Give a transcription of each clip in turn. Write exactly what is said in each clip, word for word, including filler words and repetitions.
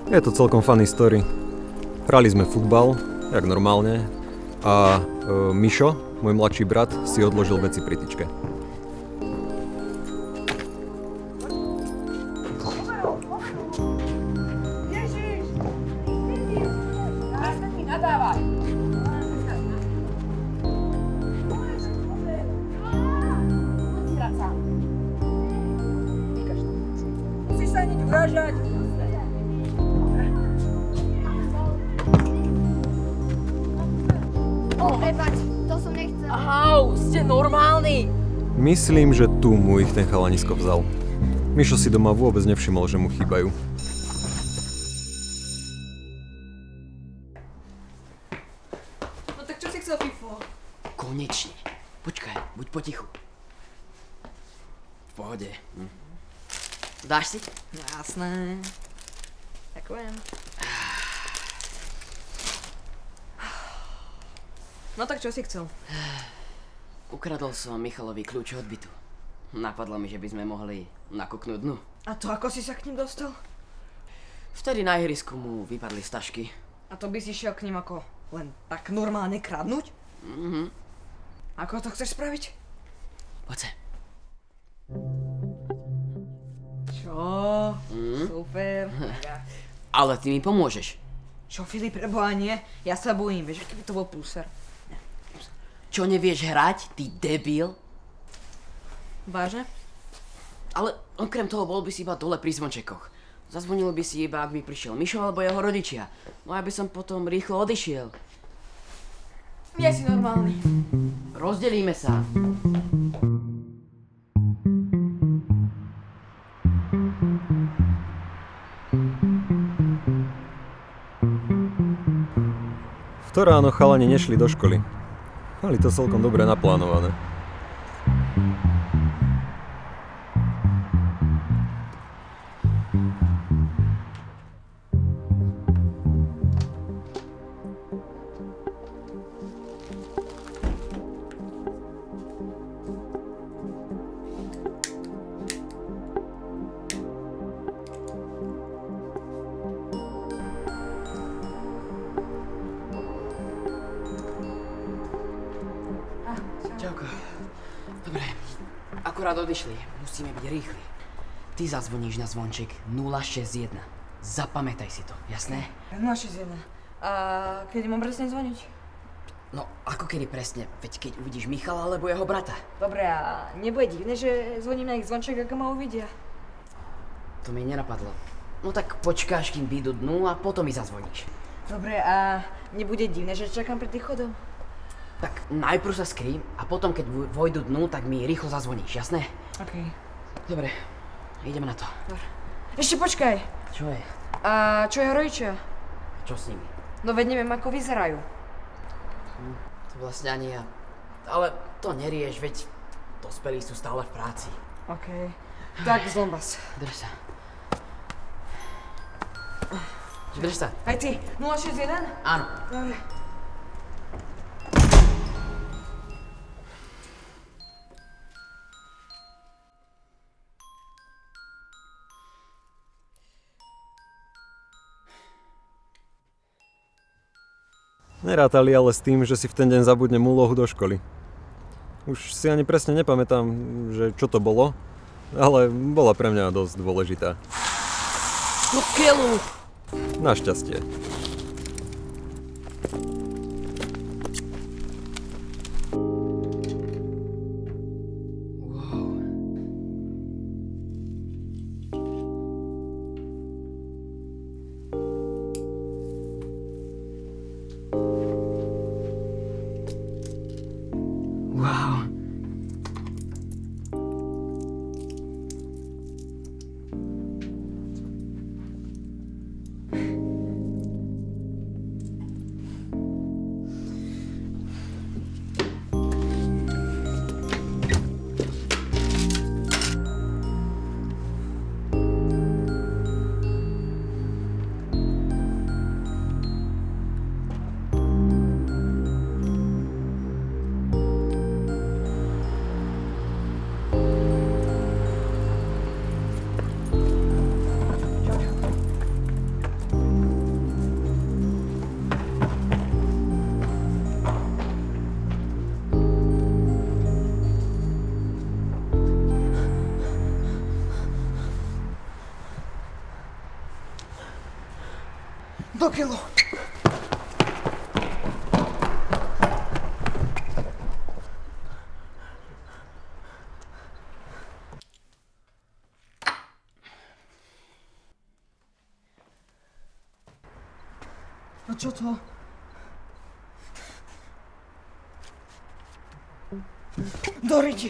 Je to celkom funny story. Hrali sme futbal, jak normálne, a e, Mišo, môj mladší brat, si odložil veci pri tyčke. Musíš sa hneď urážať. Prepač, to som nechcel. Ahau, ste normálni. Myslím, že tu mu ich ten chalanisko vzal. Mišo si doma vôbec nevšimol, že mu chýbajú. No tak čo si chcel, Fifo? Konečne. Počkaj, buď potichu. V pohode. Hm. Dáš si? No jasné. Ďakujem. No tak čo si chcel? Ukradol som Michalovi kľúč od bytu. Napadlo mi, že by sme mohli nakúknúť dnu. A to ako si sa k ním dostal? Vtedy na ihrisku mu vypadli z tašky. A to by si šiel k ním ako len tak normálne kradnúť? Mhm. Ako to chceš spraviť? Poď sa. Čo? Mm? Super. Ale ty mi pomôžeš. Čo, Filip, preboha nie? Ja sa bojím, vieš, keby to bol púser. Čo, nevieš hrať, ty debil? Vážne? Ale okrem toho bol by si iba dole pri zvončekoch. Zazvonil by si iba, ak by prišiel Mišo alebo jeho rodičia. No a by som potom rýchlo odišiel. Nie si normálny. Rozdelíme sa. V to ráno chalani nešli do školy. Mali to celkom dobre naplánované. Čauko. Dobre, akurát odišli. Musíme byť rýchli. Ty zazvoníš na zvonček nula šesť jeden. Zapamätaj si to, jasné? nula šesť jeden. A kedy mám presne zvoniť? No, ako kedy presne? Veď keď uvidíš Michala alebo jeho brata. Dobre, a nebude divné, že zvoním na ich zvonček, ako ma uvidia. To mi nenapadlo. No tak počkáš, kým vyjdú dnu a potom mi zazvoníš. Dobre, a nebude divné, že čakám pred východom? Tak najprv sa skrým a potom, keď vojdu dnu, tak mi rýchlo zazvoníš, jasné? Okej. Dobre, ideme na to. Dobre. Ešte počkaj. Čo je? A čo jeho rodičia? Čo s nimi? No veď neviem, ako vyzerajú. Hm, to vlastne ani ja. Ale to nerieš, veď dospelí sú stále v práci. Okej. Tak, zlombas. Drž sa. Drž sa. Aj ty, nula šesť jeden? Áno. Dobre. Nerátali ale s tým, že si v ten deň zabudnem úlohu do školy. Už si ani presne nepamätám, že čo to bolo, ale bola pre mňa dosť dôležitá. No keľu! Našťastie. Wow. Do keľu. No čo to? Do riti.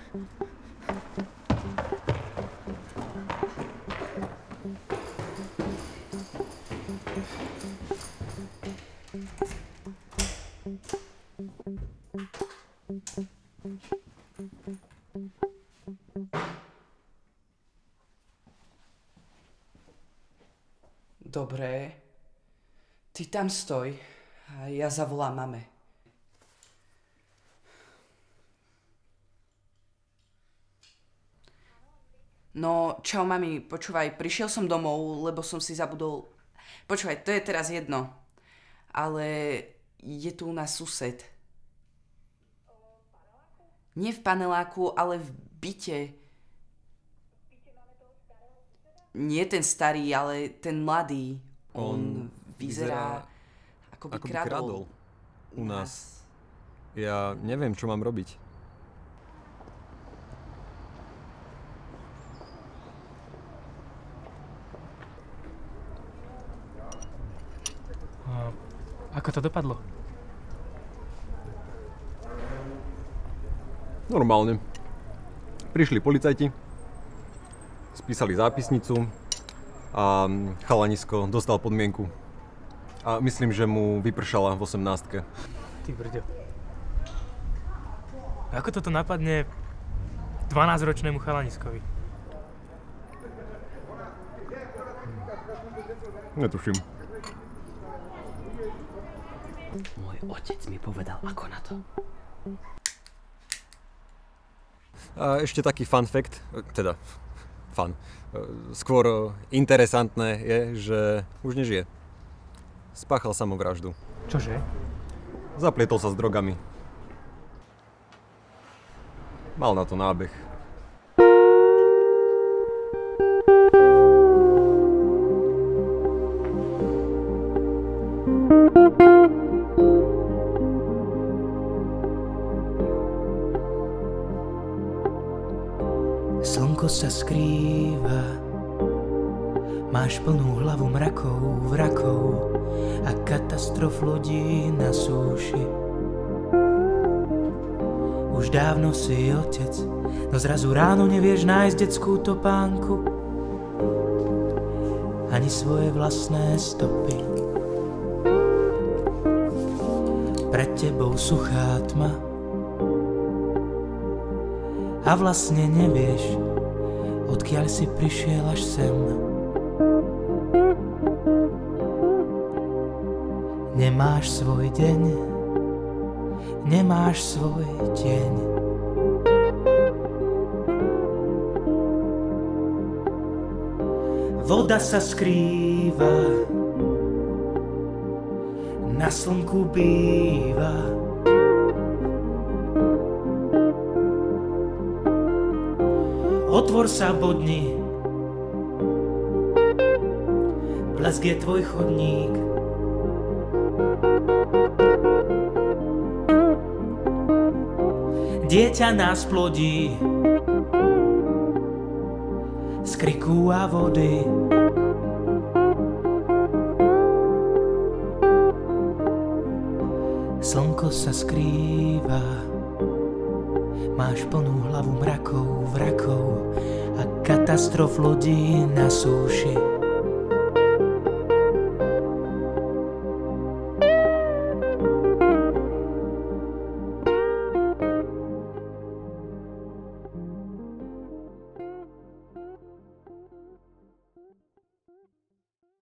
Dobre. Ty tam stoj a ja zavolám mame. No, čau mami, počúvaj, prišiel som domov, lebo som si zabudol... Počúvaj, to je teraz jedno. Ale je tu u nás sused. Nie v paneláku, ale v byte. Nie ten starý, ale ten mladý. On, On vyzerá, vyzerá ako by, ako by kradol. kradol. U nás. Ja neviem, čo mám robiť. A ako to dopadlo? Normálne. Prišli policajti, spísali zápisnicu a chalanisko dostal podmienku. A myslím, že mu vypršala v osemnástke. Ty brďo. Ako toto napadne dvanásťročnému chalaniskovi? Netuším. Môj otec mi povedal, ako na to. A ešte taký fun fact, teda fun, skôr interesantné je, že už nežije. Spáchal samovraždu. Čože? Zaplietol sa s drogami. Mal na to nábeh. Slnko sa skrýva, máš plnú hlavu mrakov, vrakov a katastrof lodí na súši. Už dávno si otec, no zrazu ráno nevieš nájsť detskú topánku ani svoje vlastné stopy. Pred tebou suchá tma a vlastne nevieš, odkiaľ si prišiel až sem. Nemáš svoj deň, nemáš svoj deň. Voda sa skrýva, na slnku býva. Otvor sa, bodni, blesk je tvoj chodník. Dieťa nás plodí z kriku a vody. Slnko sa skrýva, máš plnú hlavu mrakov, vrakov a katastrof lodí na súši.